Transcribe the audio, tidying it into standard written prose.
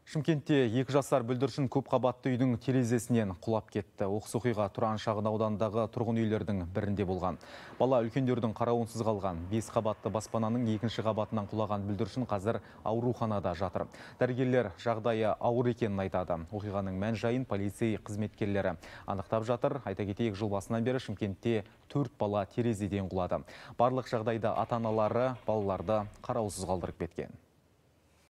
Шымкентте 2 жасар бүлдіршін көп қабатты үйдің терезесінен құлап кетті. Оқыс оқиға Тұран шағын аудандағы тұрғын үйлердің бірінде болған. Бала үлкендердің қарауынсыз қалған. 5 қабатты баспананың 2-ші қабатынан құлаған бүлдіршін қазір ауруханада жатыр. Дәрігерлер жағдайы ауыр екенін айтады. Оқиғаның мән-жайын полиция қызметкерлері анықтап жатыр. Айта кетейік, жыл басынан бері Шымкентте 4 бала терезеден құлады. Барлық жағдайда ата-аналары балаларды қараусыз қалдырып кеткен.